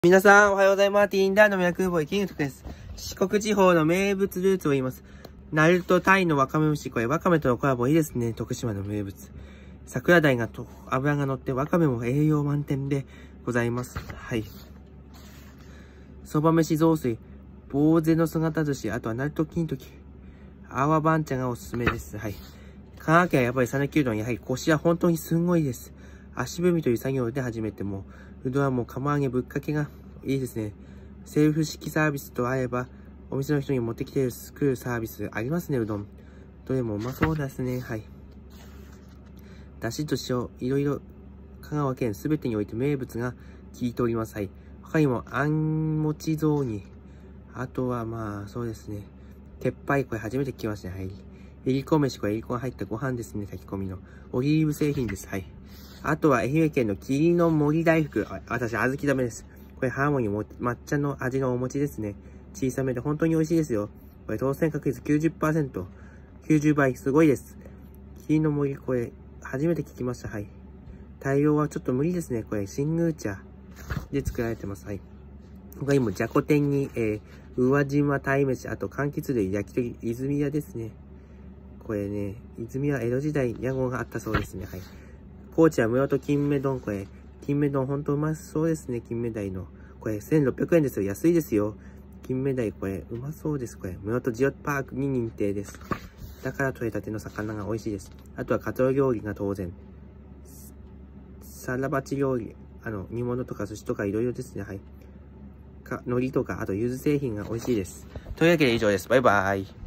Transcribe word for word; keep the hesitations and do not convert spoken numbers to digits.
皆さん、おはようございます。ティーンダーの宮空母キングトクです。四国地方の名物ルーツを言います。ナルトタイのわかめ蒸し、これわかめとのコラボいいですね。徳島の名物。桜鯛がと油が乗ってわかめも栄養満点でございます。はい。そば飯雑炊、坊主の姿寿司、あとはナルト金時、アワバンチャがおすすめです。はい。香川県はやっぱり讃岐うどん、やはり腰は本当にすんごいです。足踏みという作業で始めても、うどんはもう釜揚げぶっかけがいいですね。セルフ式サービスと合えば、お店の人に持ってきて作るサービスありますね、うどん。どれもうまそうですね。はい。だしと塩、いろいろ香川県すべてにおいて名物が効いております。はい。他にも、あんもち雑煮。あとはまあ、そうですね。鉄板、これ初めて聞きましたね。はい。いりこ飯、これいりこが入ったご飯ですね。炊き込みの。オリーブ製品です。はい。あとは愛媛県の霧の森大福。私、小豆ダメです。これハーモニーも抹茶の味のお餅ですね。小さめで本当に美味しいですよ。これ当選確率 きゅうじゅっパーセント。きゅうじゅうばい、すごいです。霧の森、これ、初めて聞きました。はい。対応はちょっと無理ですね。これ、新宮茶で作られてます。はい。他にも、じゃこ天に、えー、宇和島鯛めし、あと、柑橘類、焼き鳥、泉屋ですね。これね、泉屋江戸時代、屋号があったそうですね。はい。高知は室戸金目丼、これ、金目丼ほんとうまそうですね、金目鯛の。これせんろっぴゃくえんですよ、安いですよ。金目鯛、これ、うまそうです、これ。室戸ジオパークに認定です。だから取れたての魚が美味しいです。あとはカツオ料理が当然。サラバチ料理、あの、煮物とか寿司とかいろいろですね、はい。か、海苔とか、あと柚子製品が美味しいです。というわけで以上です。バイバーイ。